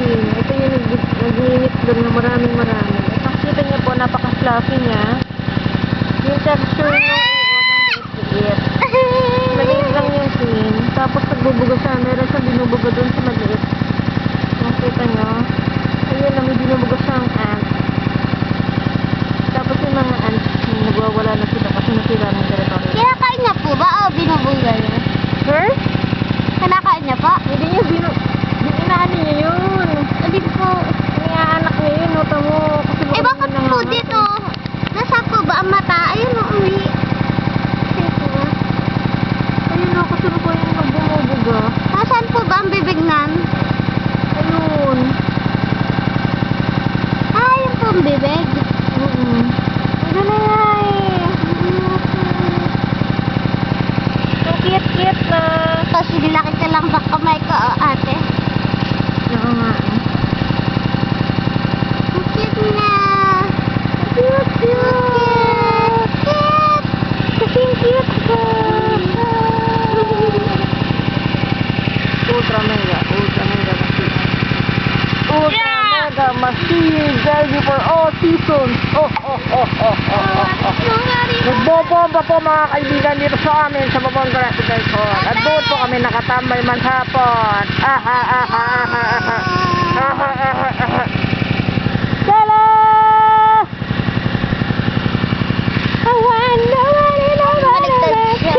queen. Ito yung nag-init doon na maraming. At nakikita niya po, napaka-fluffy niya. Yung texture ng liit. Maliit lang yung queen. Tapos nagbubuga siya. Meron siyang binubuga doon sa maliit. Nakita niyo? Ayun na, may binubuga siyang ant. Tapos yung mga ants, nagwawala na sila kasi nasira ng territory. Kinakain niya po ba o binubuga niya? Sir? Kinakain niya po? Hindi niya inaano niya yun. Hindi po. Iniaanak niya yun, nota mo. Kasi Eh bakit po dito? Nasa po ba ang mata? Ayun o, uwi. Ayun o, kasi po yung nagbumubuga. Nasaan po ba ang bibig nan? Ayun. Ayun po ang bibig. Ang galing nga eh. Ang cute na. Tapos nilaki ka lang ba kamay ko, ate? Oo nga. Ang cute niya. Cute. Kasing cute ko. Ultra mega machine. Ultra mega machine. Ready for all seasons. Nagbobomba po mga kaibigan dito sa amin sa Babonga Residence Hall. At doon po kami nakatambay maghapon. Hello! I wonder what it all Baliktad siya.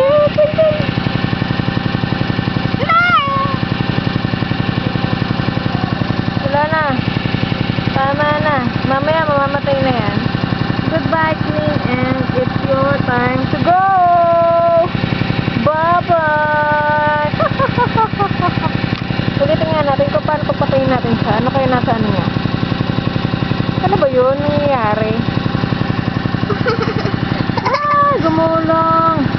Wala na. Tama na. Mamaya mamamatay na yan. Goodbye, Queen, and it's your time to go! Bye-bye! Ulitin nga natin kung paano pagpatayin natin siya. Ano kayo nasa ano niya? Ano ba yun? Nangyayari? Gumulong!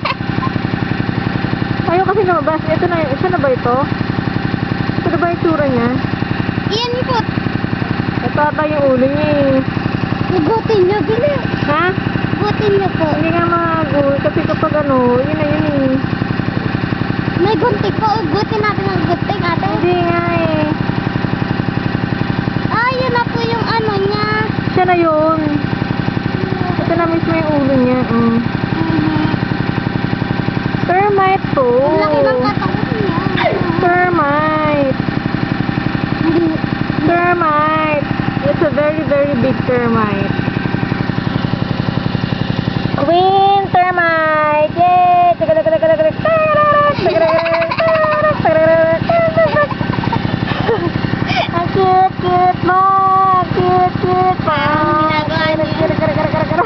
Ayaw kasi lumabas. Ito na, isa na ba ito? Ito na ba yung tsura niya? Iyan po. Ito ata yung ulo niya eh. Nagutin niyo, bili. Ha? Gutin niyo po. Hindi nga mag-ul. Kasi kapag ano, yun na yun eh. May gunting po. Gutin natin ang gunting, ate. Hindi nga eh. Ah, yun na po yung ano niya. Siya na yun. Ito na mismo yung ulo niya. Termite po. Ang laki ng katawan niya. Termite. Termite. It's a very, very big termite. Queen termite! Yay! Ang cute mo! Cute mo! Ang ginagawa niya.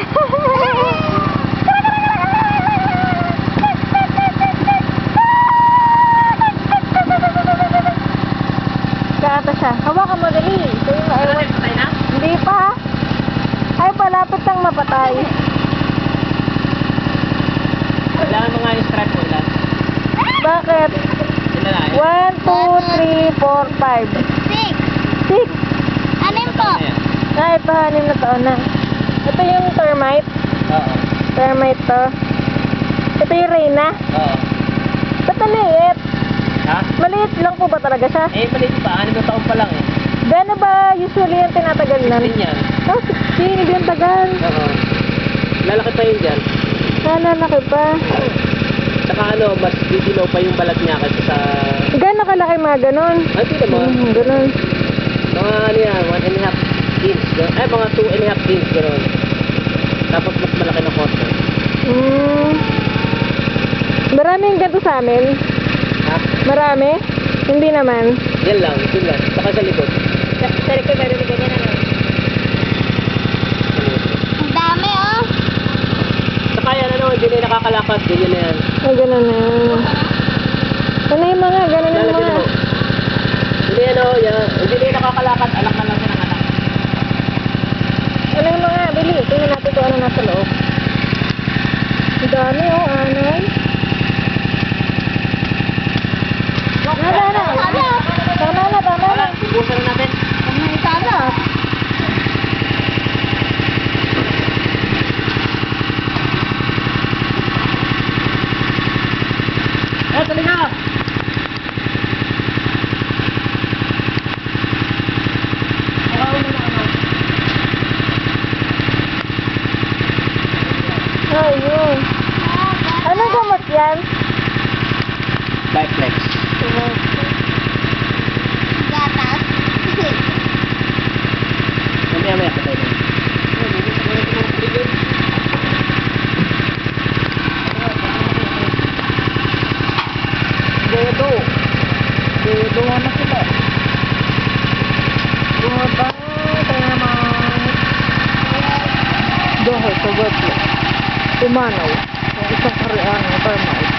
Kata siya. Hawakan mo dali. Ito yung ewan. Hindi pa. Ay, palapit lang mapatay. Kailangan mo nga yung stripe mo ilan. Bakit? Sila na 1, 2, 3, 4, 5. 6. 6. Anim po. Ah, ito, 6 na taon na. Ito yung termite. Oo. Termite to. Ito yung Reyna. Oo. Ba't maliit? Ha? Maliit lang po ba talaga siya? Eh, maliit pa. 6 na taon pa lang eh. Gano'n ba usually yung tinatagal na? Din yan. Oh, 16. Hindi yung tagal. Oo. Lalaki pa yun dyan. Lalaki pa. Saka ano, mas didilaw pa yung balat niya kasi sa... Gano'n kalaki mga ganon? Ay, di naman. Ganon. Mga ano yan, 1.5 inch. Ay, mga 2.5 inch. Gano'n. Tapos mas malaki na corner. Maraming ganito sa amin. Ha? Marami? Hindi naman. Yan lang. Ito lang. Saka sa likod. Sorry ko, meron na ganyan ano. Ang dami, oh. Saka yan, ano, hindi na nakakalakad. Ganyan na yan. Ay, ganon na. Ano yung mga, ganon yung Lalagyan mga. mo. Hindi, ano, yan. Hindi na nakakalakad. Anak na lang siya ng anak. Ano yung mga, bili. Tingnan natin kung ano nasa loob. Ang dami, oh, anay. Tama na. Ibusan na natin. Ang sana. Eh, tuloy na! Bunga na sila. Bunga ba? Tayo naman. Dahil sa gatlo. Pumanaw. Yung isang kariano, termite.